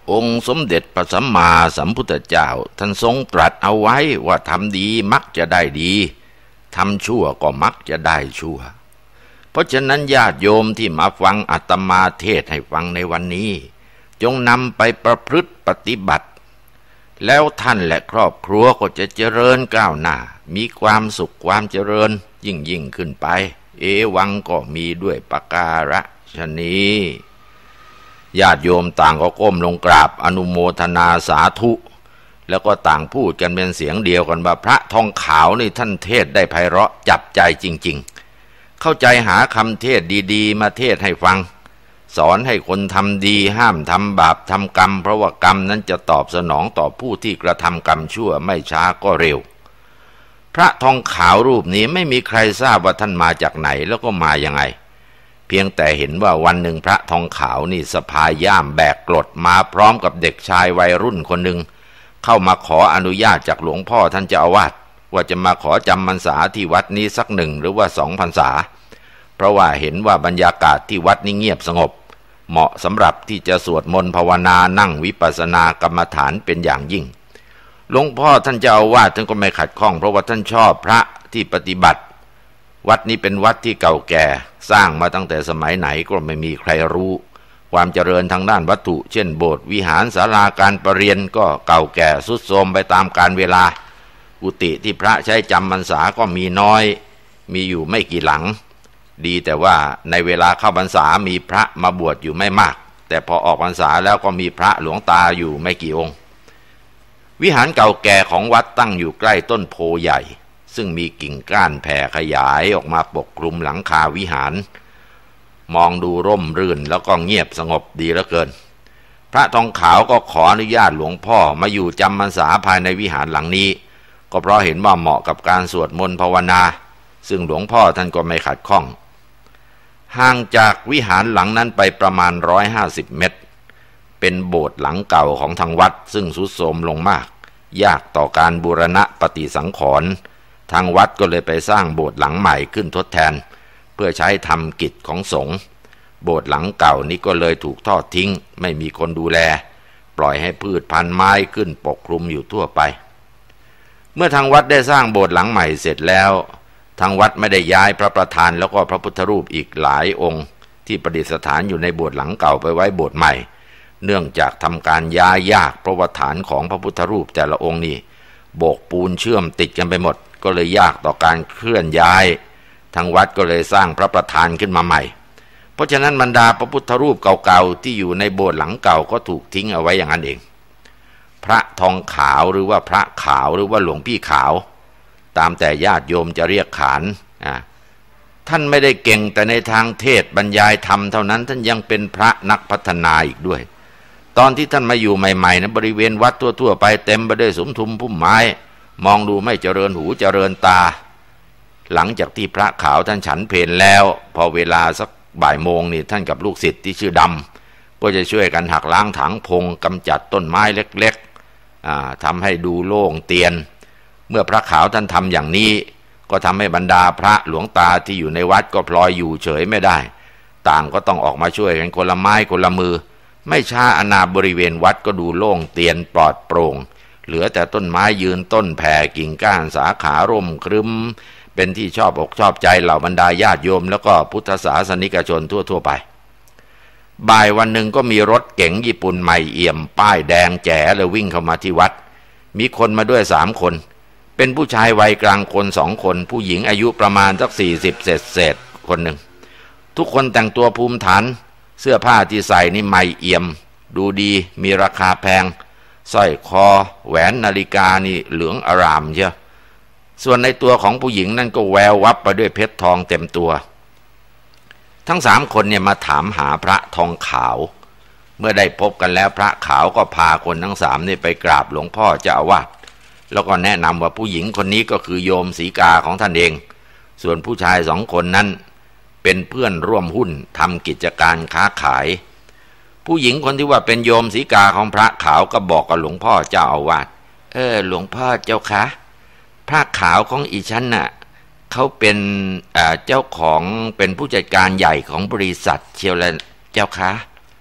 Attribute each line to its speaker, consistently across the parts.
Speaker 1: องค์สมเด็จพระสัมมาสัมพุทธเจ้าท่านทรงตรัสเอาไว้ว่าทำดีมักจะได้ดีทำชั่วก็มักจะได้ชั่วเพราะฉะนั้นญาติโยมที่มาฟังอาตมาเทศให้ฟังในวันนี้จงนำไปประพฤติปฏิบัติแล้วท่านและครอบครัวก็จะเจริญก้าวหน้ามีความสุขความเจริญยิ่งขึ้นไปเอวังก็มีด้วยปการฉะนี้ญาติโยมต่างก็ก้มลงกราบอนุโมทนาสาธุแล้วก็ต่างพูดกันเป็นเสียงเดียวกันว่าพระทองขาวนี่ท่านเทศได้ไพเราะจับใจจริงๆเข้าใจหาคำเทศดีๆมาเทศให้ฟังสอนให้คนทำดีห้ามทำบาปทำกรรมเพราะว่ากรรมนั้นจะตอบสนองต่อผู้ที่กระทำกรรมชั่วไม่ช้าก็เร็วพระทองขาวรูปนี้ไม่มีใครทราบว่าท่านมาจากไหนแล้วก็มายังไงเพียงแต่เห็นว่าวันหนึ่งพระทองขาวนี่สะพายย่ามแบกกรดมาพร้อมกับเด็กชายวัยรุ่นคนหนึ่งเข้ามาขออนุญาตจากหลวงพ่อท่านเจ้าอาวาสว่าจะมาขอจำพรรษาที่วัดนี้สัก1 หรือว่า 2 พรรษาเพราะว่าเห็นว่าบรรยากาศที่วัดนี้เงียบสงบเหมาะสำหรับที่จะสวดมนต์ภาวนานั่งวิปัสสนากรรมฐานเป็นอย่างยิ่งหลวงพ่อท่านเจ้าอาวาสท่านก็ไม่ขัดข้องเพราะว่าท่านชอบพระที่ปฏิบัติวัดนี้เป็นวัดที่เก่าแก่สร้างมาตั้งแต่สมัยไหนก็ไม่มีใครรู้ความเจริญทางด้านวัตถุเช่นโบสถ์วิหารศาลาการประเรียนก็เก่าแก่ทรุดโทรมไปตามกาลเวลากุฏิที่พระใช้จำพรรษาก็มีน้อยมีอยู่ไม่กี่หลังดีแต่ว่าในเวลาเข้าพรรษามีพระมาบวชอยู่ไม่มากแต่พอออกพรรษาแล้วก็มีพระหลวงตาอยู่ไม่กี่องค์วิหารเก่าแก่ของวัดตั้งอยู่ใกล้ต้นโพใหญ่ซึ่งมีกิ่งก้านแผ่ขยายออกมาปกคลุมหลังคาวิหารมองดูร่มรื่นแล้วก็เงียบสงบดีเหลือเกินพระทองขาวก็ขออนุญาตหลวงพ่อมาอยู่จำพรรษาภายในวิหารหลังนี้ก็เพราะเห็นว่าเหมาะกับการสวดมนต์ภาวนาซึ่งหลวงพ่อท่านก็ไม่ขัดข้องห่างจากวิหารหลังนั้นไปประมาณ150 เมตรเป็นโบสถ์หลังเก่าของทางวัดซึ่งทรุดโทรมลงมากยากต่อการบูรณะปฏิสังขรณ์ทางวัดก็เลยไปสร้างโบสถ์หลังใหม่ขึ้นทดแทนเพื่อใช้ทำกิจของสงฆ์โบสถ์หลังเก่านี้ก็เลยถูกทอดทิ้งไม่มีคนดูแลปล่อยให้พืชพันธุ์ไม้ขึ้นปกคลุมอยู่ทั่วไปเมื่อทางวัดได้สร้างโบสถ์หลังใหม่เสร็จแล้วทางวัดไม่ได้ย้ายพระประธานแล้วก็พระพุทธรูปอีกหลายองค์ที่ประดิษฐานอยู่ในโบสถ์หลังเก่าไปไว้โบสถ์ใหม่เนื่องจากทำการย้ายยากเพราะว่าฐานของพระพุทธรูปแต่ละองค์นี่โบกปูนเชื่อมติดกันไปหมดก็เลยยากต่อการเคลื่อนย้ายทางวัดก็เลยสร้างพระประธานขึ้นมาใหม่เพราะฉะนั้นบรรดาพระพุทธรูปเก่าๆที่อยู่ในโบสถ์หลังเก่าก็ถูกทิ้งเอาไว้อย่างนั้นเองพระทองขาวหรือว่าพระขาวหรือว่าหลวงพี่ขาวตามแต่ญาติโยมจะเรียกขานท่านไม่ได้เก่งแต่ในทางเทศบรรยายธรรมเท่านั้นท่านยังเป็นพระนักพัฒนาอีกด้วยตอนที่ท่านมาอยู่ใหม่ๆนะบริเวณวัดทั่วๆไปเต็มไปด้วยสมทุมพุ่มไม้มองดูไม่เจริญหูเจริญตาหลังจากที่พระขาวท่านฉันเพลแล้วพอเวลาสักบ่ายโมงนี่ท่านกับลูกศิษย์ที่ชื่อดำก็จะช่วยกันหักล้างถางพงกำจัดต้นไม้เล็กๆทำให้ดูโล่งเตียนเมื่อพระขาวท่านทำอย่างนี้ก็ทำให้บรรดาพระหลวงตาที่อยู่ในวัดก็พลอยอยู่เฉยไม่ได้ต่างก็ต้องออกมาช่วยกันคนละไม้คนละมือไม่ช้าอาณาบริเวณวัดก็ดูโล่งเตียนปลอดโปร่งเหลือแต่ต้นไม้ยืนต้นแผ่กิ่งก้านสาขาร่มครึ้มเป็นที่ชอบอกชอบใจเหล่าบรรดาญาติโยมแล้วก็พุทธศาสนิกชนทั่วๆไปบ่ายวันหนึ่งก็มีรถเก๋งญี่ปุ่นใหม่เอี่ยมป้ายแดงแจ๋เลยวิ่งเข้ามาที่วัดมีคนมาด้วย3 คนเป็นผู้ชายวัยกลางคน2 คนผู้หญิงอายุประมาณสัก40เศษคนหนึ่งทุกคนแต่งตัวภูมิฐานเสื้อผ้าที่ใส่นี่ใหม่เอี่ยมดูดีมีราคาแพงสร้อยคอแหวนนาฬิกานี่เหลืองอร่ามเชียวส่วนในตัวของผู้หญิงนั่นก็แวววับไปด้วยเพชรทองเต็มตัวทั้ง3 คนเนี่ยมาถามหาพระทองขาวเมื่อได้พบกันแล้วพระขาวก็พาคนทั้ง3นี่ไปกราบหลวงพ่อเจ้าอาวาสแล้วก็แนะนำว่าผู้หญิงคนนี้ก็คือโยมศรีกาของท่านเองส่วนผู้ชาย2 คนนั้นเป็นเพื่อนร่วมหุ้นทำกิจการค้าขายผู้หญิงคนที่ว่าเป็นโยมศรีกาของพระขาวก็บอกกับหลวงพ่อเจ้าอาวาสหลวงพ่อเจ้าคะพระขาวของอีฉันน่ะเขาเป็นเจ้าของเป็นผู้จัดการใหญ่ของบริษัทเชียวแลเจ้าคะ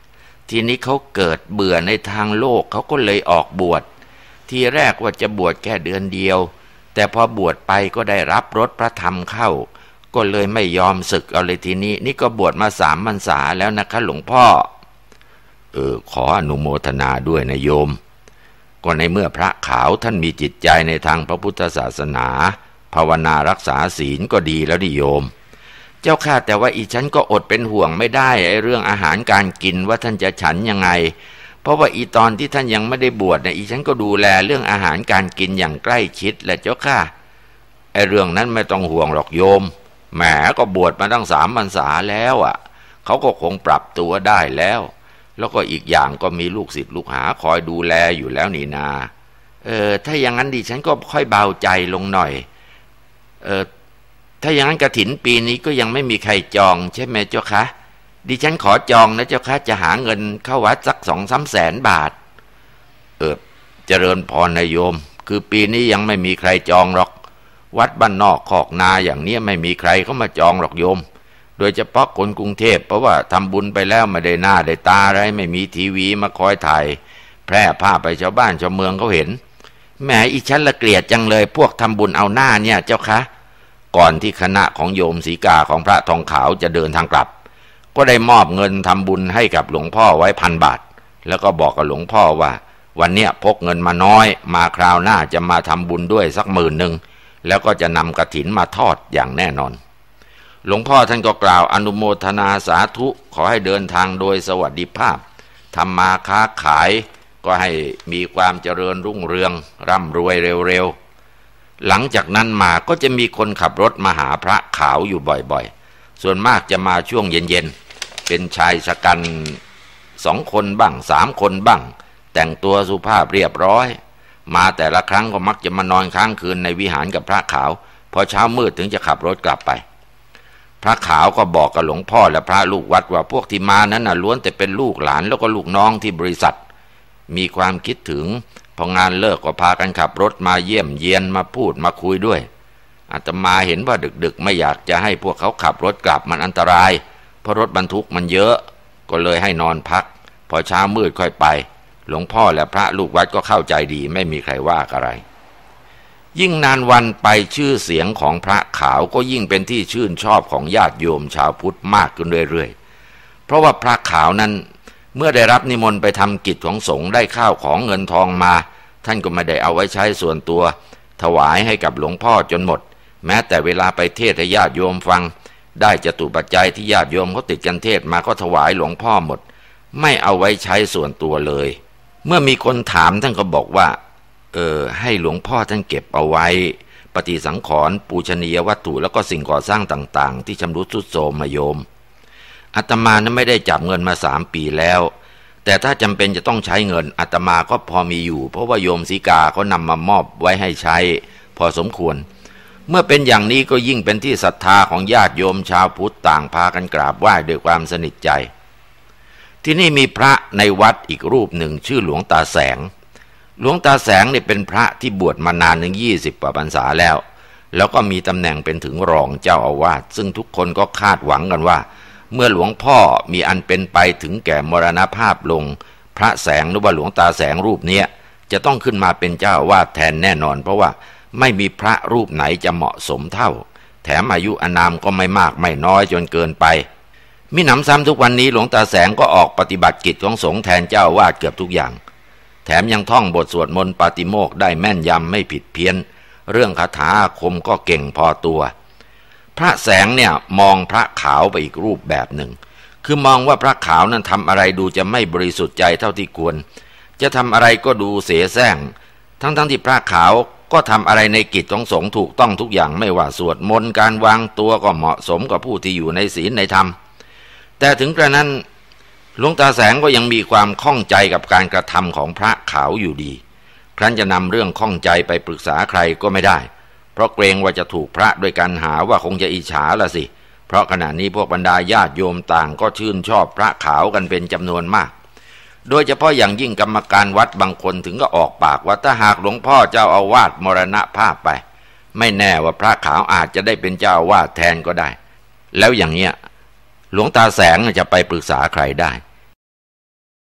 Speaker 1: ทีนี้เขาเกิดเบื่อในทางโลกเขาก็เลยออกบวชทีแรกว่าจะบวชแค่เดือนเดียวแต่พอบวชไปก็ได้รับรสพระธรรมเข้าก็เลยไม่ยอมสึกเอาเลยทีนี้นี่ก็บวชมา3 พรรษาแล้วนะคะหลวงพ่อขออนุโมทนาด้วยนะโยมก็ในเมื่อพระขาวท่านมีจิตใจในทางพระพุทธศาสนาภาวนารักษาศีลก็ดีแล้วดิโยมเจ้าค่ะแต่ว่าอีฉันก็อดเป็นห่วงไม่ได้ไอ้เรื่องอาหารการกินว่าท่านจะฉันยังไงเพราะว่าอีตอนที่ท่านยังไม่ได้บวชเนี่ยอีฉันก็ดูแลเรื่องอาหารการกินอย่างใกล้ชิดแหละเจ้าค่ะไอ้เรื่องนั้นไม่ต้องห่วงหรอกโยมแหมก็บวชมาตั้ง3 พรรษาแล้วเขาก็คงปรับตัวได้แล้วก็อีกอย่างก็มีลูกศิษย์ลูกหาคอยดูแลอยู่แล้วนี่นาถ้าอย่างนั้นดิฉันก็ค่อยเบาใจลงหน่อยถ้าอย่างนั้นกฐินปีนี้ก็ยังไม่มีใครจองใช่ไหมเจ้าคะดิฉันขอจองนะเจ้าคะจะหาเงินเข้าวัดสัก2-3 แสนบาทเจริญพรนายโยมคือปีนี้ยังไม่มีใครจองหรอกวัดบ้านนอกคอกนาอย่างนี้ไม่มีใครเข้ามาจองหรอกโยมโดยเฉพาะคนกรุงเทพเพราะว่าทำบุญไปแล้วไม่ได้หน้าได้ตาอะไรไม่มีทีวีมาคอยถ่ายแพร่ภาพไปชาวบ้านชาวเมืองเขาเห็นแหมอีฉันละเกลียดจังเลยพวกทำบุญเอาหน้าเนี่ยเจ้าคะก่อนที่คณะของโยมศรีกาของพระทองขาวจะเดินทางกลับก็ได้มอบเงินทำบุญให้กับหลวงพ่อไว้1,000 บาทแล้วก็บอกกับหลวงพ่อว่าวันเนี้ยพกเงินมาน้อยมาคราวหน้าจะมาทำบุญด้วยสัก10,000แล้วก็จะนำกฐินมาทอดอย่างแน่นอนหลวงพ่อท่านก็กล่าวอนุโมทนาสาธุขอให้เดินทางโดยสวัสดิภาพทำมาค้าขายก็ให้มีความเจริญรุ่งเรืองร่ำรวยเร็วๆหลังจากนั้นมาก็จะมีคนขับรถมาหาพระขาวอยู่บ่อยๆส่วนมากจะมาช่วงเย็นๆเป็นชายชะกัน2 คนบ้าง3 คนบ้างแต่งตัวสุภาพเรียบร้อยมาแต่ละครั้งก็มักจะมานอนค้างคืนในวิหารกับพระขาวพอเช้ามืดถึงจะขับรถกลับไปพระขาวก็บอกกับหลวงพ่อและพระลูกวัดว่าพวกที่มานั้นล้วนแต่เป็นลูกหลานแล้วก็ลูกน้องที่บริษัทมีความคิดถึงพองานเลิกก็พากันขับรถมาเยี่ยมเยียนมาพูดมาคุยด้วยอาตมาเห็นว่าดึกๆไม่อยากจะให้พวกเขาขับรถกลับมันอันตรายเพราะรถบรรทุกมันเยอะก็เลยให้นอนพักพอเช้ามืดค่อยไปหลวงพ่อและพระลูกวัดก็เข้าใจดีไม่มีใครว่าอะไรยิ่งนานวันไปชื่อเสียงของพระขาวก็ยิ่งเป็นที่ชื่นชอบของญาติโยมชาวพุทธมากขึ้นเรื่อยๆเพราะว่าพระขาวนั้นเมื่อได้รับนิมนต์ไปทำกิจของสงฆ์ได้ข้าวของเงินทองมาท่านก็ไม่ได้เอาไว้ใช้ส่วนตัวถวายให้กับหลวงพ่อจนหมดแม้แต่เวลาไปเทศให้ญาติโยมฟังได้จตุปัจจัยที่ญาติโยมเขาติดกันเทศมาก็ถวายหลวงพ่อหมดไม่เอาไว้ใช้ส่วนตัวเลยเมื่อมีคนถามท่านก็บอกว่าให้หลวงพ่อท่านเก็บเอาไว้ปฏิสังขรณ์ปูชนียวัตถุแล้วก็สิ่งก่อสร้างต่างๆที่ชำรุดทรุดโทรมมาโยมอาตมานั้นไม่ได้จับเงินมา3 ปีแล้วแต่ถ้าจำเป็นจะต้องใช้เงินอาตมาก็พอมีอยู่เพราะว่าโยมศรีกาเขานำมามอบไว้ให้ใช้พอสมควรเมื่อเป็นอย่างนี้ก็ยิ่งเป็นที่ศรัทธาของญาติโยมชาวพุทธต่างพากันกราบไหว้ด้วยความสนิทใจที่นี่มีพระในวัดอีกรูปหนึ่งชื่อหลวงตาแสงหลวงตาแสงเนี่ยเป็นพระที่บวชมานานถึง20 กว่าพรรษาแล้วก็มีตำแหน่งเป็นถึงรองเจ้าอาวาสซึ่งทุกคนก็คาดหวังกันว่าเมื่อหลวงพ่อมีอันเป็นไปถึงแก่มรณภาพลงพระแสงหรือว่าหลวงตาแสงรูปนี้จะต้องขึ้นมาเป็นเจ้าอาวาสแทนแน่นอนเพราะว่าไม่มีพระรูปไหนจะเหมาะสมเท่าแถมอายุอานามก็ไม่มากไม่น้อยจนเกินไปมิหนำซ้ำทุกวันนี้หลวงตาแสงก็ออกปฏิบัติกิจของสงฆ์แทนเจ้าอาวาสเกือบทุกอย่างแถมยังท่องบทสวดมนต์ปาติโมกข์ได้แม่นยำไม่ผิดเพี้ยนเรื่องคาถาอาคมก็เก่งพอตัวพระแสงเนี่ยมองพระขาวไปอีกรูปแบบหนึ่งคือมองว่าพระขาวนั้นทำอะไรดูจะไม่บริสุทธิ์ใจเท่าที่ควรจะทำอะไรก็ดูเสแสร้งทั้งที่พระขาวก็ทำอะไรในกิจของสงฆ์ถูกต้องทุกอย่างไม่ว่าสวดมนต์การวางตัวก็เหมาะสมกับผู้ที่อยู่ในศีลในธรรมแต่ถึงกระนั้นหลวงตาแสงก็ยังมีความข้องใจกับการกระทำของพระขาวอยู่ดีครั้นจะนำเรื่องข้องใจไปปรึกษาใครก็ไม่ได้เพราะเกรงว่าจะถูกพระด้วยกันหาว่าคงจะอิจฉาละสิเพราะขณะนี้พวกบรรดาญาติโยมต่างก็ชื่นชอบพระขาวกันเป็นจำนวนมากโดยเฉพาะอย่างยิ่งกรรมการวัดบางคนถึงก็ออกปากว่าถ้าหากหลวงพ่อเจ้าอาวาสมรณภาพไปไม่แน่ว่าพระขาวอาจจะได้เป็นเจ้าอาวาสแทนก็ได้แล้วอย่างเนี้ยหลวงตาแสงจะไปปรึกษาใครได้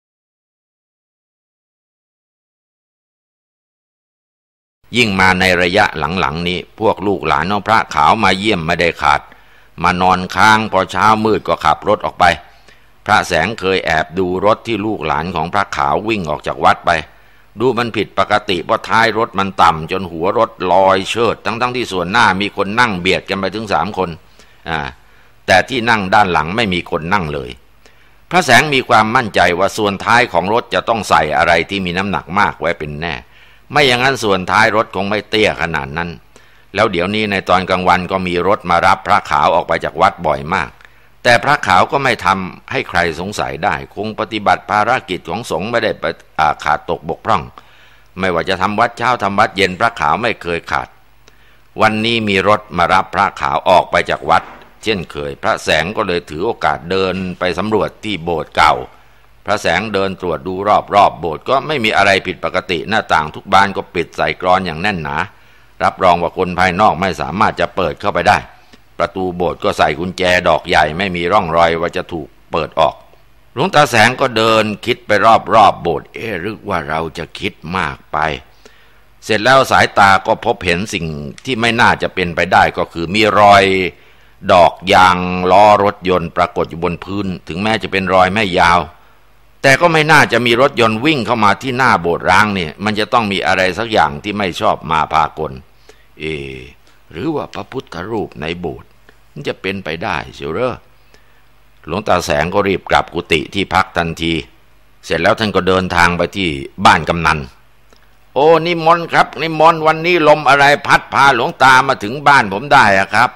Speaker 1: ยิ่งมาในระยะหลังๆนี้พวกลูกหลานของพระขาวมาเยี่ยมไม่ได้ขาดมานอนค้างพอเช้ามืดก็ขับรถออกไปพระแสงเคยแอบดูรถที่ลูกหลานของพระขาววิ่งออกจากวัดไปดูมันผิดปกติเพราะท้ายรถมันต่ำจนหัวรถลอยเชิดทั้งที่ส่วนหน้ามีคนนั่งเบียดกันไปถึง3 คนแต่ที่นั่งด้านหลังไม่มีคนนั่งเลยพระแสงมีความมั่นใจว่าส่วนท้ายของรถจะต้องใส่อะไรที่มีน้ำหนักมากไว้เป็นแน่ไม่อย่างนั้นส่วนท้ายรถคงไม่เตี้ยขนาดนั้นแล้วเดี๋ยวนี้ในตอนกลางวันก็มีรถมารับพระขาวออกไปจากวัดบ่อยมากแต่พระขาวก็ไม่ทำให้ใครสงสัยได้คงปฏิบัติภารกิจของสงฆ์ไม่ได้ขาดตกบกพร่องไม่ว่าจะทำวัดเช้าทำวัดเย็นพระขาวไม่เคยขาดวันนี้มีรถมารับพระขาวออกไปจากวัดเช่นเคยพระแสงก็เลยถือโอกาสเดินไปสำรวจที่โบสถ์เก่าพระแสงเดินตรวจดูรอบโบสถ์ก็ไม่มีอะไรผิดปกติหน้าต่างทุกบานก็ปิดใส่กลอนอย่างแน่นหนารับรองว่าคนภายนอกไม่สามารถจะเปิดเข้าไปได้ประตูโบสถ์ก็ใส่กุญแจดอกใหญ่ไม่มีร่องรอยว่าจะถูกเปิดออกหลวงตาแสงก็เดินคิดไปรอบโบสถ์หรือว่าเราจะคิดมากไปเสร็จแล้วสายตาก็พบเห็นสิ่งที่ไม่น่าจะเป็นไปได้ก็คือมีรอยดอกยางล้อรถยนต์ปรากฏอยู่บนพื้นถึงแม้จะเป็นรอยไม่ยาวแต่ก็ไม่น่าจะมีรถยนต์วิ่งเข้ามาที่หน้าโบสถ์ร้างเนี่ยมันจะต้องมีอะไรสักอย่างที่ไม่ชอบมาพากลหรือว่าพระพุทธรูปในโบสถ์มันจะเป็นไปได้เชียวเหรอหลวงตาแสงก็รีบกลับกุฏิที่พักทันทีเสร็จแล้วท่านก็เดินทางไปที่บ้านกำนันโอ้นิมนต์ครับนิมนต์วันนี้ลมอะไรพัดพาหลวงตามาถึงบ้านผมได้อะครับ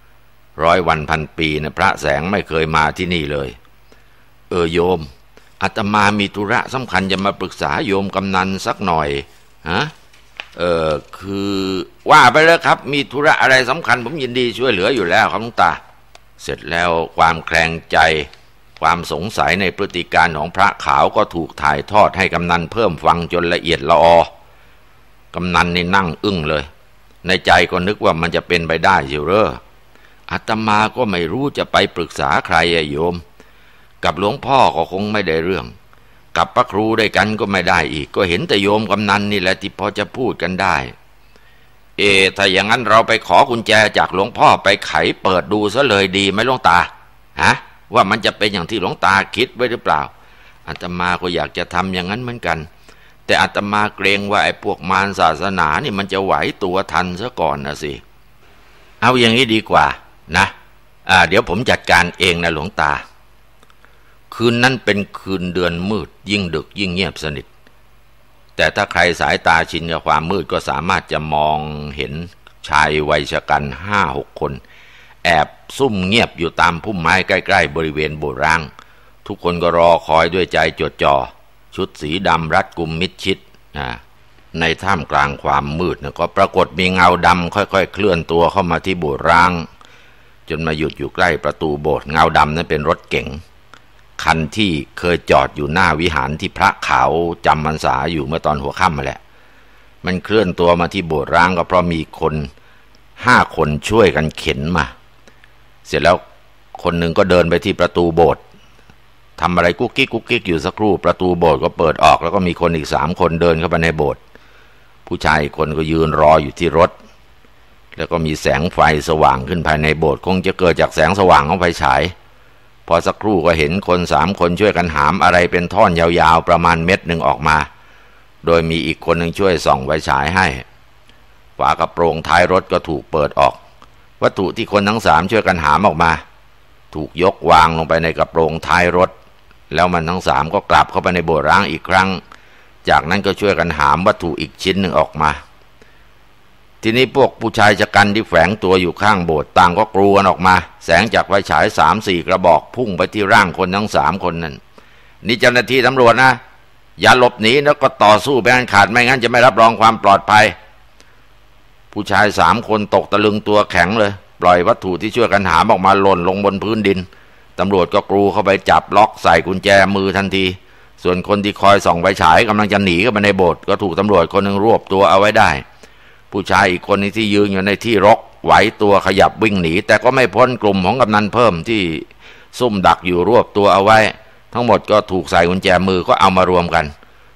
Speaker 1: 100 วันพันปีนะพระแสงไม่เคยมาที่นี่เลยโยมอาตมามีธุระสำคัญจะมาปรึกษาโยมกำนันสักหน่อยฮะคือว่าไปเลยครับมีธุระอะไรสำคัญผมยินดีช่วยเหลืออยู่แล้วครับหลวงตาเสร็จแล้วความแคลงใจความสงสัยในพฤติการของพระขาวก็ถูกถ่ายทอดให้กำนันเพิ่มฟังจนละเอียดละออกำนันนี่นั่งอึ้งเลยในใจก็นึกว่ามันจะเป็นไปได้อยู่เหรออาตมาก็ไม่รู้จะไปปรึกษาใครโยมกับหลวงพ่อก็คงไม่ได้เรื่องกับพระครูด้วยกันก็ไม่ได้อีกก็เห็นแต่โยมกำนันนี่แหละที่พอจะพูดกันได้ถ้าอย่างนั้นเราไปขอกุญแจจากหลวงพ่อไปไขเปิดดูซะเลยดีไหมหลวงตาว่ามันจะเป็นอย่างที่หลวงตาคิดไว้หรือเปล่าอาตมาก็อยากจะทำอย่างนั้นเหมือนกันแต่อาตมาเกรงว่าไอ้พวกมารศาสนานี่มันจะไหวตัวทันซะก่อนนะสิเอาอย่างนี้ดีกว่านะเดี๋ยวผมจัดการเองนะหลวงตาคืนนั้นเป็นคืนเดือนมืดยิ่งดึกยิ่งเงียบสนิทแต่ถ้าใครสายตาชินกับความมืดก็สามารถจะมองเห็นชายวัยชกัน5-6 คนแอบซุ่มเงียบอยู่ตามพุ่มไม้ใกล้ๆบริเวณโบสถ์ร้างทุกคนก็รอคอยด้วยใจจดจ่อชุดสีดำรัดกุมมิดชิดในท่ามกลางความมืดก็ปรากฏมีเงาดำค่อยๆเคลื่อนตัวเข้ามาที่โบสถ์ร้างจนมาหยุดอยู่ใกล้ประตูโบสถ์เงาดำนั้นเป็นรถเก๋งคันที่เคยจอดอยู่หน้าวิหารที่พระขาวจำพรรษาอยู่เมื่อตอนหัวค่ำมาแหละมันเคลื่อนตัวมาที่โบสถ์ร้างก็เพราะมีคน5 คนช่วยกันเข็นมาเสร็จแล้วคนหนึ่งก็เดินไปที่ประตูโบสถ์ทำอะไรกุ๊กกิ๊กอยู่สักครู่ประตูโบสถ์ก็เปิดออกแล้วก็มีคนอีก3 คนเดินเข้าไปในโบสถ์ผู้ชายคนก็ยืนรออยู่ที่รถแล้วก็มีแสงไฟสว่างขึ้นภายในโบสถ์คงจะเกิดจากแสงสว่างของไฟฉายพอสักครู่ก็เห็นคน3 คนช่วยกันหามอะไรเป็นท่อนยาวๆประมาณ1 เมตรออกมาโดยมีอีกคนหนึ่งช่วยส่องไฟฉายให้ฝากระโปรงท้ายรถก็ถูกเปิดออกวัตถุที่คนทั้ง3ช่วยกันหามออกมาถูกยกวางลงไปในกระโปรงท้ายรถแล้วมันทั้ง3ก็กลับเข้าไปในโบสถ์ร้างอีกครั้งจากนั้นก็ช่วยกันหามวัตถุอีกชิ้นหนึ่งออกมาทีนี้พวกผู้ชายชะกันที่แฝงตัวอยู่ข้างโบสถ์ต่างก็กรูกันออกมาแสงจากไฟฉาย3-4 กระบอกพุ่งไปที่ร่างคนทั้ง3 คนนั้นนี่เจ้าหน้าที่ตำรวจนะอย่าหลบหนีแล้วก็ต่อสู้ไปอันขาดไม่งั้นจะไม่รับรองความปลอดภัยผู้ชาย3 คนตกตะลึงตัวแข็งเลยปล่อยวัตถุที่ช่วยกันหามออกมาหล่นลงบนพื้นดินตำรวจก็กรูเข้าไปจับล็อกใส่กุญแจมือทันทีส่วนคนที่คอยส่องไฟฉายกำลังจะหนีเข้าไปในโบสถ์ก็ถูกตำรวจคนหนึ่งรวบตัวเอาไว้ได้ผู้ชายอีกคนที่ยืนอยู่ในที่รกไหวตัวขยับวิ่งหนีแต่ก็ไม่พ้นกลุ่มของกำนันเพิ่มที่ซุ่มดักอยู่รวบตัวเอาไว้ทั้งหมดก็ถูกใส่กุญแจมือก็เอามารวมกัน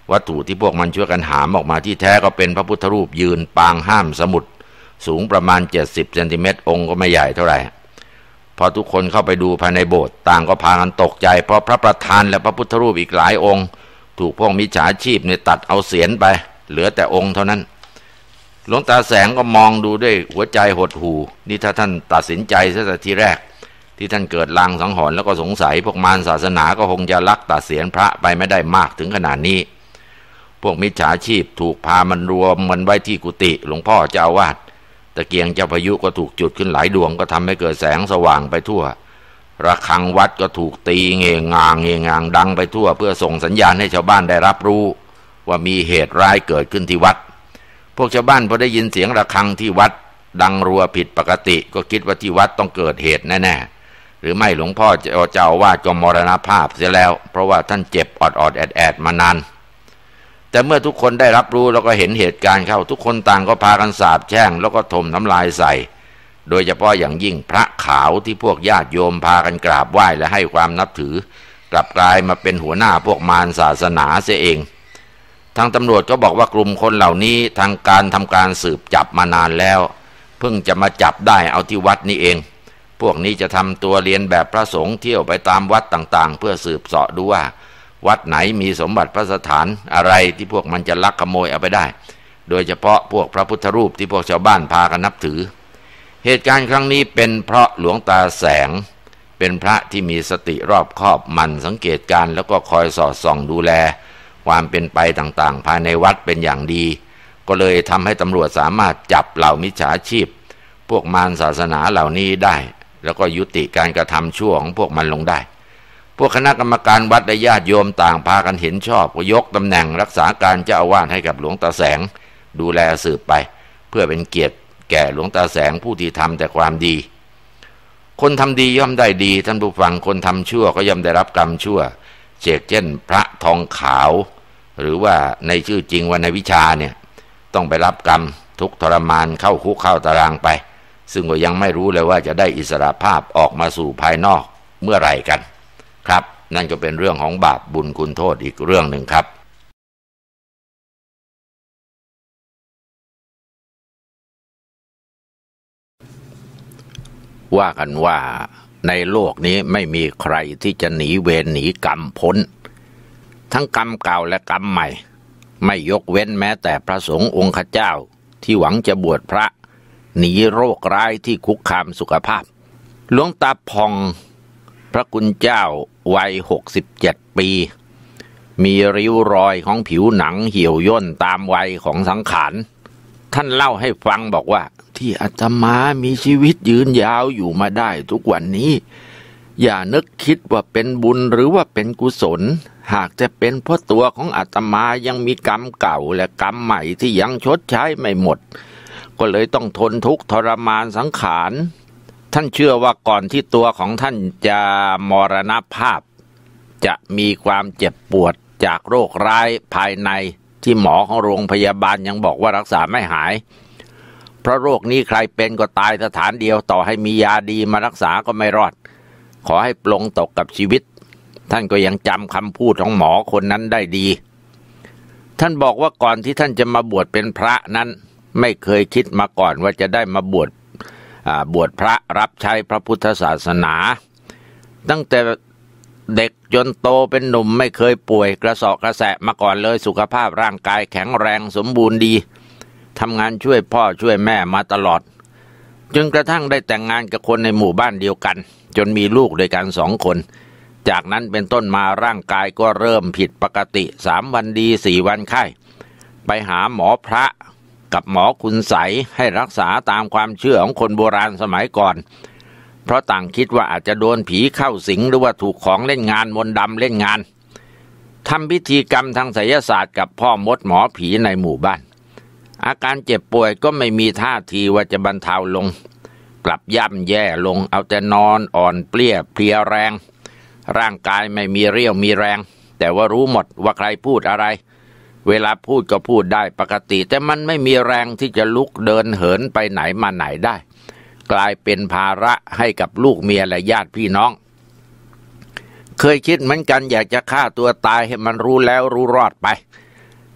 Speaker 1: วัตถุที่พวกมันช่วยกันหามออกมาที่แท้ก็เป็นพระพุทธรูปยืนปางห้ามสมุทรสูงประมาณ70 เซนติเมตรองค์ก็ไม่ใหญ่เท่าไหร่พอทุกคนเข้าไปดูภายในโบสถ์ต่างก็พากันตกใจเพราะพระประธานและพระพุทธรูปอีกหลายองค์ถูกพวกมิจฉาชีพเนี่ยตัดเอาเศียรไปเหลือแต่องค์เท่านั้นหลวงตาแสงก็มองดูด้วยหัวใจหดหู่นี่ถ้าท่านตัดสินใจซะแต่ทีแรกที่ท่านเกิดลางสังหรณ์แล้วก็สงสัยพวกมารศาสนาก็คงจะลักตัดเศียรพระไปไม่ได้มากถึงขนาดนี้พวกมิจฉาชีพถูกพามันรวมมันไว้ที่กุฏิหลวงพ่อเจ้าอาวาสตะเกียงเจ้าพายุก็ถูกจุดขึ้นหลายดวงก็ทำให้เกิดแสงสว่างไปทั่วระฆังวัดก็ถูกตีเงงางดังไปทั่วเพื่อส่งสัญญาณให้ชาวบ้านได้รับรู้ว่ามีเหตุร้ายเกิดขึ้นที่วัดพวกชาวบ้านพอได้ยินเสียงระฆังที่วัดดังรัวผิดปกติก็คิดว่าที่วัดต้องเกิดเหตุแน่ๆหรือไม่หลวงพ่อเจ้าอาวาสก็มรณภาพเสียแล้วเพราะว่าท่านเจ็บออดแอดมานานแต่เมื่อทุกคนได้รับรู้แล้วก็เห็นเหตุการณ์เข้าทุกคนต่างก็พากันสาปแช่งแล้วก็ถมน้ำลายใส่โดยเฉพาะอย่างยิ่งพระขาวที่พวกญาติโยมพากันกราบไหว้และให้ความนับถือกลับกลายมาเป็นหัวหน้าพวกมารศาสนาเสียเองทางตำรวจก็บอกว่ากลุ่มคนเหล่านี้ทางการทำการสืบจับมานานแล้วเพิ่งจะมาจับได้เอาที่วัดนี้เองพวกนี้จะทำตัวเรียนแบบพระสงฆ์เที่ยวไปตามวัดต่างๆเพื่อสืบเสาะดูว่าวัดไหนมีสมบัติพระสถานอะไรที่พวกมันจะลักขโมยเอาไปได้โดยเฉพาะพวกพระพุทธรูปที่พวกชาวบ้านพากันนับถือเหตุการณ์ครั้งนี้เป็นเพราะหลวงตาแสงเป็นพระที่มีสติรอบคอบหมั่นสังเกตการแล้วก็คอยสอดส่องดูแลความเป็นไปต่างๆภายในวัดเป็นอย่างดีก็เลยทำให้ตำรวจสามารถจับเหล่ามิจฉาชีพพวกมารศาสนาเหล่านี้ได้แล้วก็ยุติการกระทำชั่วของพวกมันลงได้พวกคณะกรรมการวัดและญาติโยมต่างพากันเห็นชอบก็ยกตำแหน่งรักษาการเจ้าอาวาสให้กับหลวงตาแสงดูแลสืบไปเพื่อเป็นเกียรติแก่หลวงตาแสงผู้ที่ทำแต่ความดีคนทำดีย่อมได้ดีท่านผู้ฟังคนทำชั่วก็ย่อมได้รับกรรมชั่วเช่นพระทองขาวหรือว่าในชื่อจริงว่าในวิชาเนี่ยต้องไปรับกรรมทุกทรมานเข้าคุกเข้าตารางไปซึ่งก็ยังไม่รู้เลยว่าจะได้อิสรภาพออกมาสู่ภายนอกเมื่อไหร่กันครับนั่นก็เป็นเรื่องของบาปบุญคุณโทษอีกเรื่องหนึ่งครับว่ากันว่าในโลกนี้ไม่มีใครที่จะหนีเวรหนีกรรมพ้นทั้งกรรมเก่าและกรรมใหม่ไม่ยกเว้นแม้แต่พระสงฆ์องค์ข้าเจ้าที่หวังจะบวชพระหนีโรคร้ายที่คุกคามสุขภาพหลวงตาพองพระคุณเจ้าวัย67 ปีมีริ้วรอยของผิวหนังเหี่ยวย่นตามวัยของสังขารท่านเล่าให้ฟังบอกว่าที่อาตมามีชีวิตยืนยาวอยู่มาได้ทุกวันนี้อย่านึกคิดว่าเป็นบุญหรือว่าเป็นกุศลหากจะเป็นเพราะตัวของอาตมายังมีกรรมเก่าและกรรมใหม่ที่ยังชดใช้ไม่หมดก็เลยต้องทนทุกข์ทรมานสังขารท่านเชื่อว่าก่อนที่ตัวของท่านจะมรณภาพจะมีความเจ็บปวดจากโรคร้ายภายในที่หมอของโรงพยาบาลยังบอกว่ารักษาไม่หายเพราะโรคนี้ใครเป็นก็ตายสถานเดียวต่อให้มียาดีมารักษาก็ไม่รอดขอให้ปลงตกกับชีวิตท่านก็ยังจำคำพูดของหมอคนนั้นได้ดีท่านบอกว่าก่อนที่ท่านจะมาบวชเป็นพระนั้นไม่เคยคิดมาก่อนว่าจะได้มาบวชพระรับใช้พระพุทธศาสนาตั้งแต่เด็กจนโตเป็นหนุ่มไม่เคยป่วยกระเสาะกระแสะมาก่อนเลยสุขภาพร่างกายแข็งแรงสมบูรณ์ดีทำงานช่วยพ่อช่วยแม่มาตลอดจนกระทั่งได้แต่งงานกับคนในหมู่บ้านเดียวกันจนมีลูกด้วยกัน2 คนจากนั้นเป็นต้นมาร่างกายก็เริ่มผิดปกติ3 วันดี4 วันไข้ไปหาหมอพระกับหมอคุณไสยให้รักษาตามความเชื่อของคนโบราณสมัยก่อนเพราะต่างคิดว่าอาจจะโดนผีเข้าสิงหรือว่าถูกของเล่นงานมนต์ดำเล่นงานทำพิธีกรรมทางไสยศาสตร์กับพ่อมดหมอผีในหมู่บ้านอาการเจ็บป่วยก็ไม่มีท่าทีว่าจะบรรเทาลงกลับย่ำแย่ลงเอาแต่นอนอ่อนเปลี้ยเพลียแรงร่างกายไม่มีเรี่ยวมีแรงแต่ว่ารู้หมดว่าใครพูดอะไรเวลาพูดก็พูดได้ปกติแต่มันไม่มีแรงที่จะลุกเดินเหินไปไหนมาไหนได้กลายเป็นภาระให้กับลูกเมียและญาติพี่น้องเคยคิดเหมือนกันอยากจะฆ่าตัวตายให้มันรู้แล้วรู้รอดไป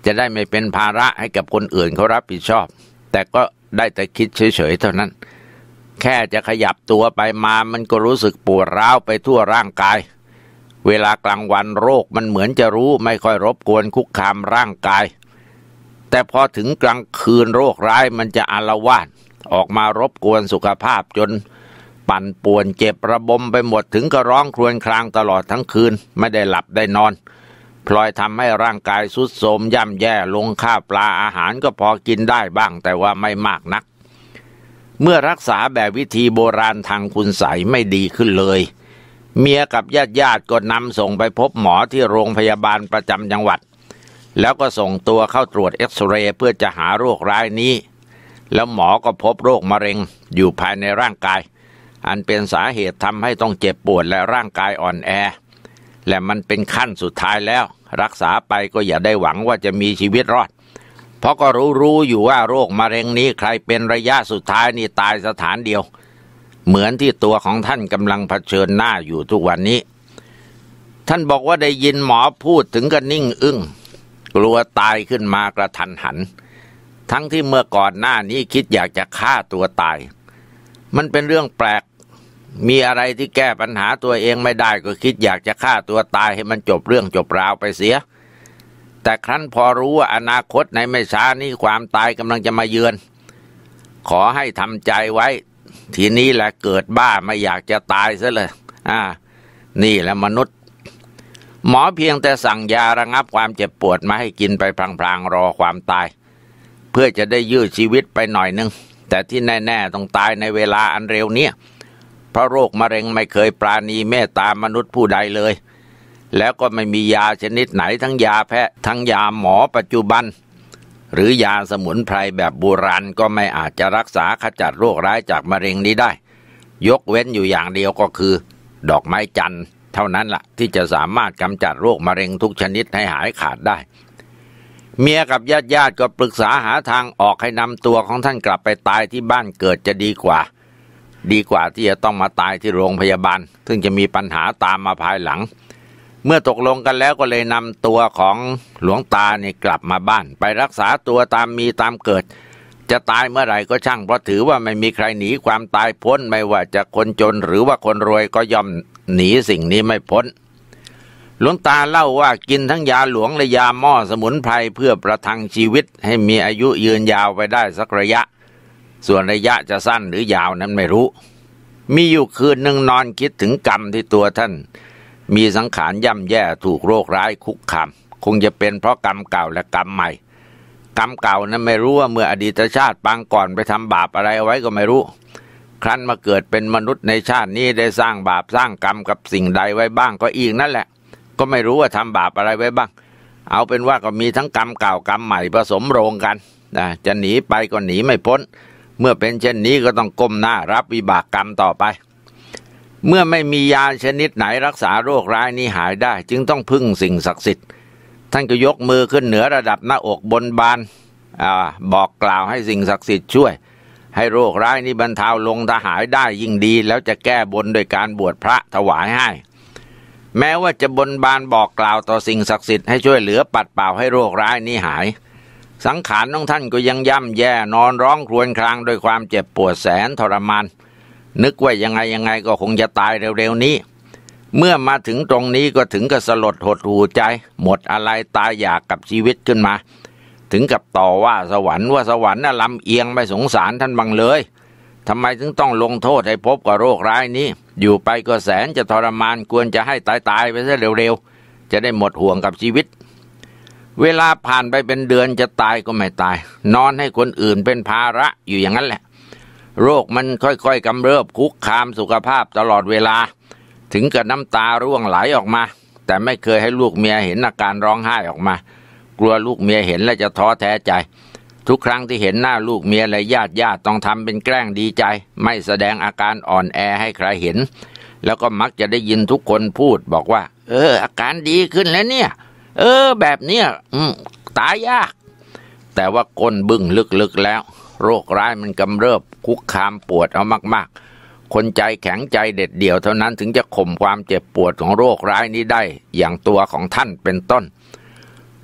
Speaker 1: จะได้ไม่เป็นภาระให้กับคนอื่นเขารับผิดชอบแต่ก็ได้แต่คิดเฉยๆเท่านั้นแค่จะขยับตัวไปมามันก็รู้สึกปวดร้าวไปทั่วร่างกายเวลากลางวันโรคมันเหมือนจะรู้ไม่ค่อยรบกวนคุกคามร่างกายแต่พอถึงกลางคืนโรคร้ายมันจะอาละวาดออกมารบกวนสุขภาพจนปั่นป่วนเจ็บระบมไปหมดถึงก็ร้องครวญครางตลอดทั้งคืนไม่ได้หลับได้นอนพลอยทำให้ร่างกายทรุดโทรมย่ำแย่ลงข้าวปลาอาหารก็พอกินได้บ้างแต่ว่าไม่มากนักเมื่อรักษาแบบวิธีโบราณทางคุณไสยไม่ดีขึ้นเลยเมียกับญาติก็นำส่งไปพบหมอที่โรงพยาบาลประจำจังหวัดแล้วก็ส่งตัวเข้าตรวจเอ็กซเรย์เพื่อจะหาโรคร้ายนี้แล้วหมอก็พบโรคมะเร็งอยู่ภายในร่างกายอันเป็นสาเหตุทำให้ต้องเจ็บปวดและร่างกายอ่อนแอและมันเป็นขั้นสุดท้ายแล้วรักษาไปก็อย่าได้หวังว่าจะมีชีวิตรอดเพราะก็รู้อยู่ว่าโรคมะเร็งนี้ใครเป็นระยะสุดท้ายนี่ตายสถานเดียวเหมือนที่ตัวของท่านกำลังเผชิญหน้าอยู่ทุกวันนี้ท่านบอกว่าได้ยินหมอพูดถึงก็นิ่งอึ้งกลัวตายขึ้นมากระทันหันทั้งที่เมื่อก่อนหน้านี้คิดอยากจะฆ่าตัวตายมันเป็นเรื่องแปลกมีอะไรที่แก้ปัญหาตัวเองไม่ได้ก็คิดอยากจะฆ่าตัวตายให้มันจบเรื่องจบราวไปเสียแต่ครั้นพอรู้ว่าอนาคตในไม่ช้านี้ความตายกำลังจะมาเยือนขอให้ทำใจไว้ทีนี้แหละเกิดบ้าไม่อยากจะตายซะเลยนี่แหละมนุษย์หมอเพียงแต่สั่งยาระงับความเจ็บปวดมาให้กินไปพลางๆรอความตายเพื่อจะได้ยืดชีวิตไปหน่อยนึงแต่ที่แน่ๆต้องตายในเวลาอันเร็วเนี้ยเพราะโรคมะเร็งไม่เคยปราณีเมตตามนุษย์ผู้ใดเลยแล้วก็ไม่มียาชนิดไหนทั้งยาแพทย์ทั้งยาหมอปัจจุบันหรือยาสมุนไพรแบบโบราณก็ไม่อาจจะรักษาขจัดโรคร้ายจากมะเร็งนี้ได้ยกเว้นอยู่อย่างเดียวก็คือดอกไม้จันทร์เท่านั้นล่ะที่จะสามารถกำจัดโรคมะเร็งทุกชนิดให้หายขาดได้เมียกับญาติก็ปรึกษาหาทางออกให้นำตัวของท่านกลับไปตายที่บ้านเกิดจะดีกว่าที่จะต้องมาตายที่โรงพยาบาลซึ่งจะมีปัญหาตามมาภายหลังเมื่อตกลงกันแล้วก็เลยนำตัวของหลวงตาเนี่ยกลับมาบ้านไปรักษาตัวตามมีตามเกิดจะตายเมื่อไหร่ก็ช่างเพราะถือว่าไม่มีใครหนีความตายพ้นไม่ว่าจะคนจนหรือว่าคนรวยก็ย่อมหนีสิ่งนี้ไม่พ้นหลวงตาเล่าว่ากินทั้งยาหลวงและยาหม้อสมุนไพรเพื่อประทังชีวิตให้มีอายุยืนยาวไปได้สักระยะส่วนระยะจะสั้นหรือยาวนั้นไม่รู้มีอยู่คืนหนึ่งนอนคิดถึงกรรมที่ตัวท่านมีสังขารย่ำแย่ถูกโรคร้ายคุกคามคงจะเป็นเพราะกรรมเก่าและกรรมใหม่กรรมเก่านั้นไม่รู้ว่าเมื่ออดีตชาติปางก่อนไปทำบาปอะไรเอาไว้ก็ไม่รู้ครั้นมาเกิดเป็นมนุษย์ในชาตินี้ได้สร้างบาปสร้างกรรมกับสิ่งใดไว้บ้างก็อีกนั่นแหละก็ไม่รู้ว่าทำบาปอะไรไว้บ้างเอาเป็นว่าก็มีทั้งกรรมเก่ากรรมใหม่ผสมโรงกันจะหนีไปก็หนีไม่พ้นเมื่อเป็นเช่นนี้ก็ต้องก้มหน้ารับวิบากกรรมต่อไปเมื่อไม่มียาชนิดไหนรักษาโรคร้ายนี้หายได้จึงต้องพึ่งสิ่งศักดิ์สิทธิ์ท่านก็ยกมือขึ้นเหนือระดับหน้าอกบนบานบอกกล่าวให้สิ่งศักดิ์สิทธิ์ช่วยให้โรคร้ายนี้บรรเทาลงถ้าหายได้ยิ่งดีแล้วจะแก้บนโดยการบวชพระถวายให้แม้ว่าจะบนบานบอกกล่าวต่อสิ่งศักดิ์สิทธิ์ให้ช่วยเหลือปัดเป่าให้โรคร้ายนี้หายสังขารของท่านก็ยังย่ำแย่นอนร้องครวญครางด้วยความเจ็บปวดแสนทรมานนึกว่ายังไงก็คงจะตายเร็วๆนี้เมื่อมาถึงตรงนี้ก็ถึงกับสลดหดหู่ใจหมดอะไรตายอยากกับชีวิตขึ้นมาถึงกับต่อว่าสวรรค์น่ะลำเอียงไม่สงสารท่านบ้างเลยทำไมถึงต้องลงโทษให้พบกับโรคร้ายนี้อยู่ไปก็แสนจะทรมานควรจะให้ตายไปซะเร็วๆจะได้หมดห่วงกับชีวิตเวลาผ่านไปเป็นเดือนจะตายก็ไม่ตายนอนให้คนอื่นเป็นภาระอยู่อย่างนั้นแหละโรคมันค่อยๆกำเริบคุกคามสุขภาพตลอดเวลาถึงกับน้ำตาร่วงไหลออกมาแต่ไม่เคยให้ลูกเมียเห็นอาการร้องไห้ออกมากลัวลูกเมียเห็นแล้วจะท้อแท้ใจทุกครั้งที่เห็นหน้าลูกเมียและญาติต้องทำเป็นแกล้งดีใจไม่แสดงอาการอ่อนแอให้ใครเห็นแล้วก็มักจะได้ยินทุกคนพูดบอกว่าอาการดีขึ้นแล้วเนี่ยแบบเนี้ยตายยากแต่ว่าก้นบึ้งลึกๆแล้วโรคร้ายมันกำเริบคุกคามปวดเอามากๆคนใจแข็งใจเด็ดเดี่ยวเท่านั้นถึงจะข่มความเจ็บปวดของโรคร้ายนี้ได้อย่างตัวของท่านเป็นต้น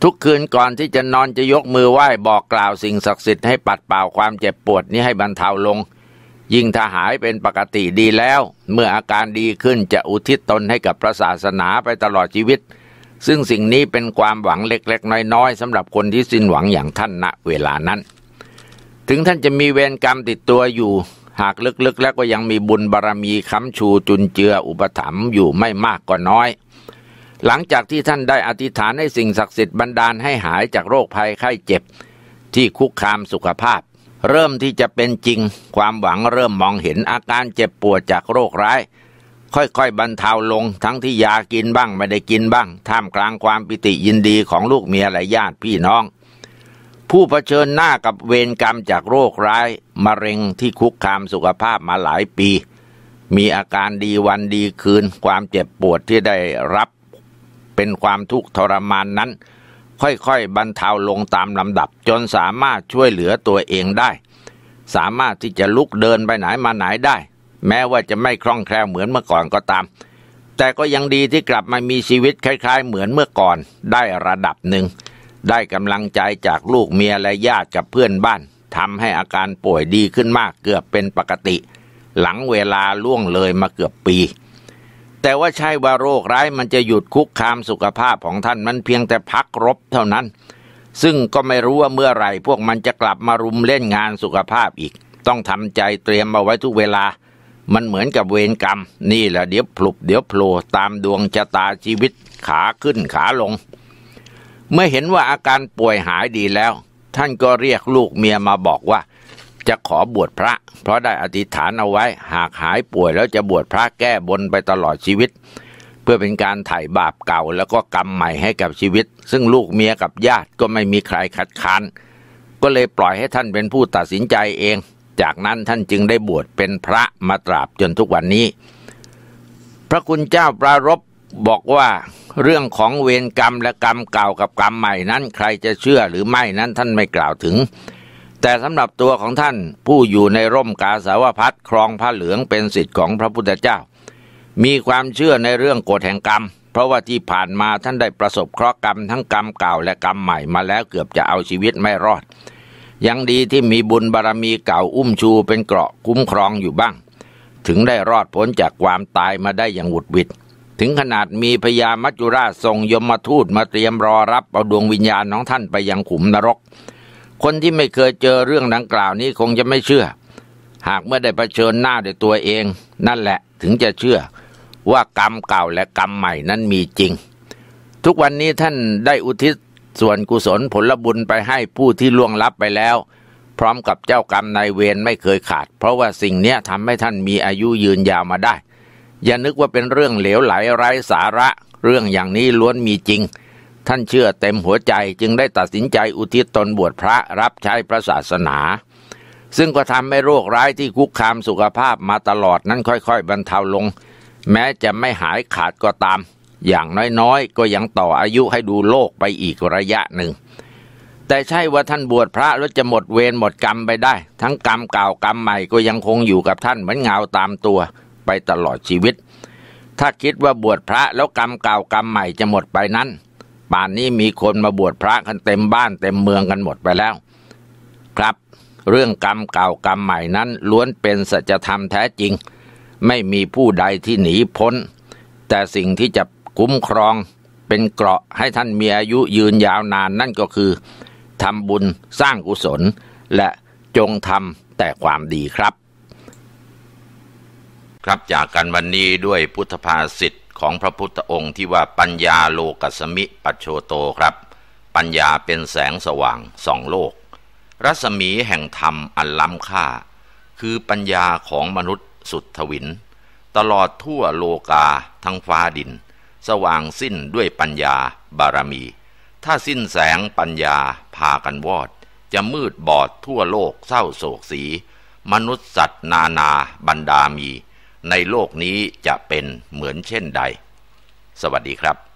Speaker 1: ทุกคืนก่อนที่จะนอนจะยกมือไหว้บอกกล่าวสิ่งศักดิ์สิทธิ์ให้ปัดเป่าความเจ็บปวดนี้ให้บรรเทาลงยิ่งถ้าหายเป็นปกติดีแล้วเมื่ออาการดีขึ้นจะอุทิศตนให้กับพระศาสนาไปตลอดชีวิตซึ่งสิ่งนี้เป็นความหวังเล็กๆน้อยๆสำหรับคนที่สิ้นหวังอย่างท่านณเวลานั้นถึงท่านจะมีเวรกรรมติดตัวอยู่หากลึกๆแล้วก็ยังมีบุญบารมีค้ำชูจุนเจืออุปถัมภ์อยู่ไม่มากก็น้อยหลังจากที่ท่านได้อธิษฐานให้สิ่งศักดิ์สิทธิ์บันดาลให้หายจากโรคภัยไข้เจ็บที่คุกคามสุขภาพเริ่มที่จะเป็นจริงความหวังเริ่มมองเห็นอาการเจ็บปวดจากโรคร้ายค่อยๆบรรเทาลงทั้งที่ยากินบ้างไม่ได้กินบ้างท่ามกลางความปิติยินดีของลูกเมียและญาติพี่น้องผู้เผชิญหน้ากับเวรกรรมจากโรคร้ายมะเร็งที่คุกคามสุขภาพมาหลายปีมีอาการดีวันดีคืนความเจ็บปวดที่ได้รับเป็นความทุกข์ทรมานนั้นค่อยๆบรรเทาลงตามลำดับจนสามารถช่วยเหลือตัวเองได้สามารถที่จะลุกเดินไปไหนมาไหนได้แม้ว่าจะไม่คล่องแคล่วเหมือนเมื่อก่อนก็ตามแต่ก็ยังดีที่กลับมามีชีวิตคล้ายๆเหมือนเมื่อก่อนได้ระดับหนึ่งได้กำลังใจจากลูกเมียและญาติกับเพื่อนบ้านทำให้อาการป่วยดีขึ้นมากเกือบเป็นปกติหลังเวลาล่วงเลยมาเกือบปีแต่ว่าใช่ว่าโรคร้ายมันจะหยุดคุกคามสุขภาพของท่านมันเพียงแต่พักรบเท่านั้นซึ่งก็ไม่รู้ว่าเมื่อไหร่พวกมันจะกลับมารุมเล่นงานสุขภาพอีกต้องทำใจเตรียมเอาไว้ทุกเวลามันเหมือนกับเวรกรรมนี่แหละเดี๋ยวพลุบเดี๋ยวโผล่ตามดวงชะตาชีวิตขาขึ้นขาลงเมื่อเห็นว่าอาการป่วยหายดีแล้วท่านก็เรียกลูกเมียมาบอกว่าจะขอบวชพระเพราะได้อธิษฐานเอาไว้หากหายป่วยแล้วจะบวชพระแก้บนไปตลอดชีวิตเพื่อเป็นการไถ่บาปเก่าแล้วก็กรรมใหม่ให้กับชีวิตซึ่งลูกเมียกับญาติก็ไม่มีใครคัดค้านก็เลยปล่อยให้ท่านเป็นผู้ตัดสินใจเองจากนั้นท่านจึงได้บวชเป็นพระมาตราบจนทุกวันนี้พระคุณเจ้าปรารภบอกว่าเรื่องของเวรกรรมและกรรมเก่ากับกรรมใหม่นั้นใครจะเชื่อหรือไม่นั้นท่านไม่กล่าวถึงแต่สำหรับตัวของท่านผู้อยู่ในร่มกาสาวพัสครองผ้าเหลืองเป็นศิษย์ของพระพุทธเจ้ามีความเชื่อในเรื่องกฎแห่งกรรมเพราะว่าที่ผ่านมาท่านได้ประสบเคราะห์กรรมทั้งกรรมเก่าและกรรมใหม่มาแล้วเกือบจะเอาชีวิตไม่รอดยังดีที่มีบุญบารมีเก่าอุ้มชูเป็นเกราะคุ้มครองอยู่บ้างถึงได้รอดพ้นจากความตายมาได้อย่างหวุดหวิดถึงขนาดมีพญามัจจุราชส่งยมทูตมาเตรียมรอรับเอาดวงวิญญาณของท่านไปยังขุมนรกคนที่ไม่เคยเจอเรื่องดังกล่าวนี้คงจะไม่เชื่อหากเมื่อได้เผชิญหน้าด้วยตัวเองนั่นแหละถึงจะเชื่อว่ากรรมเก่าและกรรมใหม่นั้นมีจริงทุกวันนี้ท่านได้อุทิศส่วนกุศลผลบุญไปให้ผู้ที่ล่วงลับไปแล้วพร้อมกับเจ้ากรรมนายเวรไม่เคยขาดเพราะว่าสิ่งนี้ทำให้ท่านมีอายุยืนยาวมาได้อย่านึกว่าเป็นเรื่องเหลวไหลไร้สาระเรื่องอย่างนี้ล้วนมีจริงท่านเชื่อเต็มหัวใจจึงได้ตัดสินใจอุทิศตนบวชพระรับใช้พระศาสนาซึ่งก็ทำให้โรคร้ายที่คุกคามสุขภาพมาตลอดนั้นค่อยๆบรรเทาลงแม้จะไม่หายขาดก็ตามอย่างน้อยๆก็ยังต่ออายุให้ดูโลกไปอีกระยะหนึ่งแต่ใช่ว่าท่านบวชพระแล้วจะหมดเวรหมดกรรมไปได้ทั้งกรรมเก่ากรรมใหม่ก็ยังคงอยู่กับท่านเหมือนเงาตามตัวไปตลอดชีวิตถ้าคิดว่าบวชพระแล้วกรรมเก่ากรรมใหม่จะหมดไปนั้นป่านนี้มีคนมาบวชพระกันเต็มบ้านเต็มเมืองกันหมดไปแล้วครับเรื่องกรรมเก่ากรรมใหม่นั้นล้วนเป็นสัจธรรมแท้จริงไม่มีผู้ใดที่หนีพ้นแต่สิ่งที่จะคุ้มครองเป็นเกราะให้ท่านมีอายุยืนยาวนานนั่นก็คือทำบุญสร้างกุศลและจงทำแต่ความดีครับ
Speaker 2: ครับจากกันวันนี้ด้วยพุทธภาษิตของพระพุทธองค์ที่ว่าปัญญาโลกัสสมิปัจโชโตครับปัญญาเป็นแสงสว่างส่องโลกรัศมีแห่งธรรมอันล้ำค่าคือปัญญาของมนุษย์สุดทวินตลอดทั่วโลกาทั้งฟ้าดินสว่างสิ้นด้วยปัญญาบารมีถ้าสิ้นแสงปัญญาพากันวอดจะมืดบอดทั่วโลกเศร้าโศกสีมนุษย์สัตว์นานาบรรดามีในโลกนี้จะเป็นเหมือนเช่นใดสวัสดีครับ